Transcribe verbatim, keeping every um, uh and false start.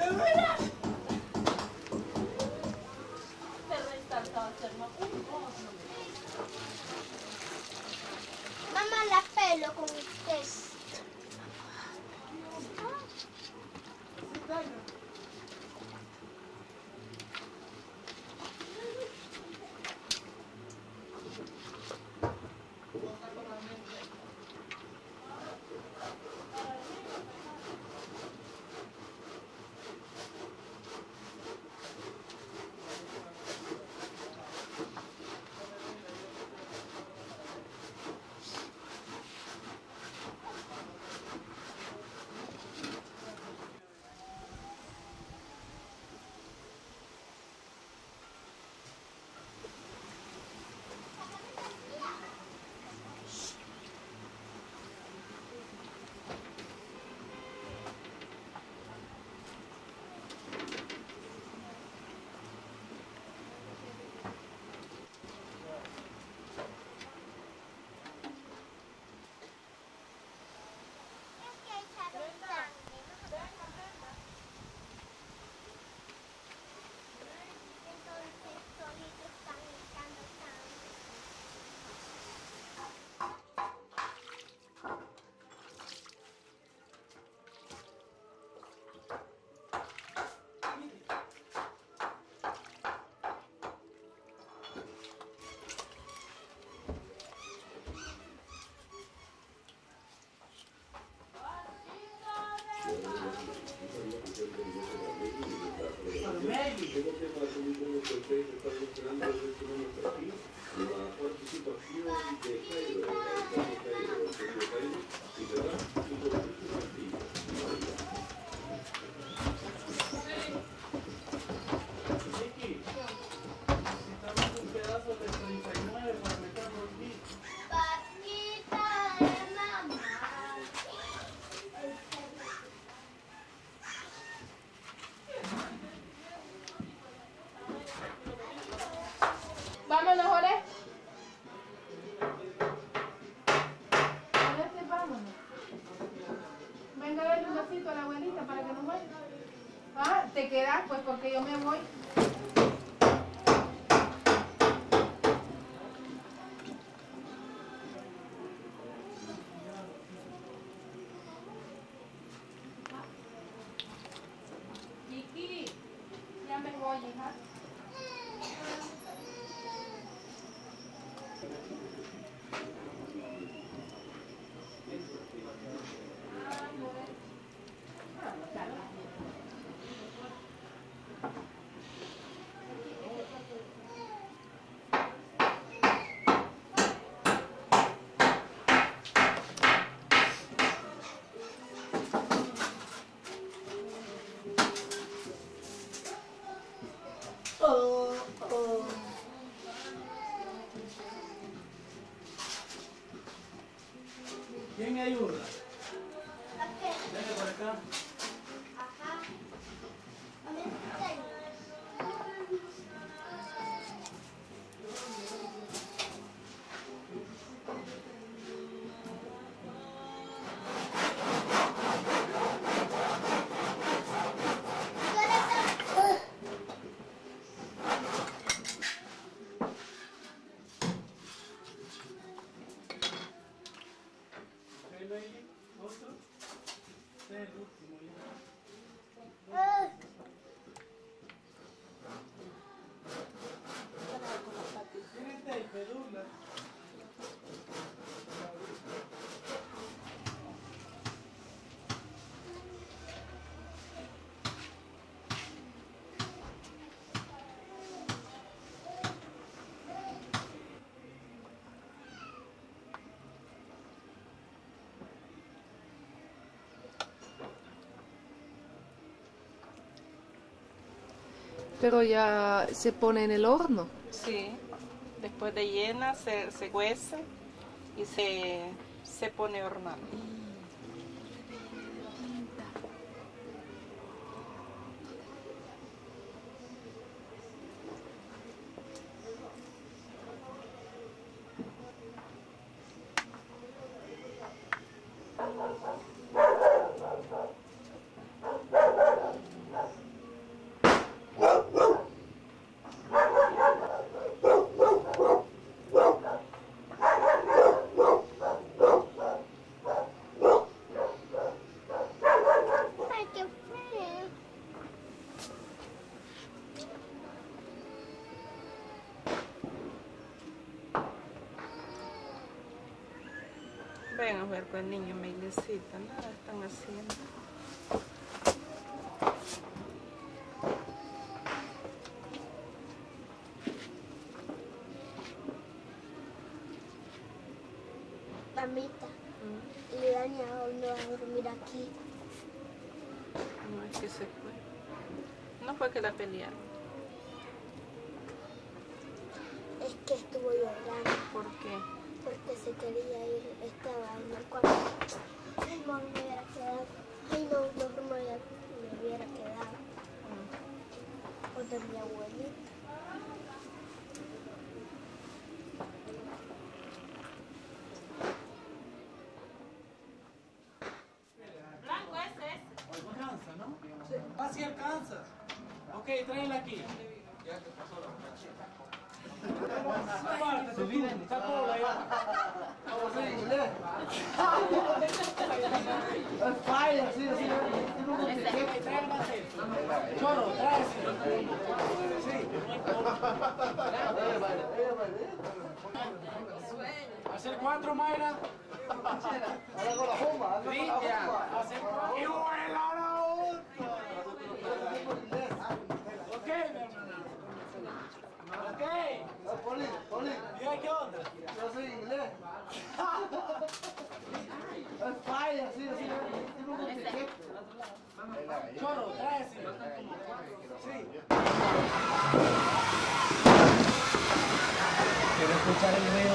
Mamá, la pelo con queso. Vámonos, Jorge. Ahora sí, vámonos. Venga a darle un besito a la abuelita para que nos vaya. Ah, te quedas pues porque yo me voy. Vicky, ya me voy, hija. Oh, oh. ¿Quién me ayuda? ¿A qué? Venga por acá. Ajá. A mí me ¿Otro? Este es el último ya. Ah. ¿Quién está ahí? Pedula. Pero ya se pone en el horno. Sí, después de llena se, se cuece y se, se pone a hornar. vayan a jugar con el niño, Mailecita. Nada están haciendo. Mamita, le daña hoy no va a dormir aquí. No es que se fue. No fue que la pelearon. Es que estuvo llorando ¿Por qué? porque se quería ir, estaba en el cuarto. Ay, no, me hubiera quedado. Ay, no, no, me hubiera, me hubiera quedado. O de mi abuelita. Alcanza, ¿no? Ah, sí alcanza. Ok, tráela aquí. Aparte, su vida, está Paula ya. Vamos a inglés. Es falla, sí, sí. Trae el macete. Choro, trae. Sí. Hacer cuatro, Mayra. Ahora con la jumba, anda con la jumba. Hacer cuatro. ¡Y vuela la otra! Ok, mi hermana. Ok. Poli, Poli, Mira qué onda. yo soy inglés. Es falla, sí, sí. Choro, trae, sí. Sí. Quiero escuchar el video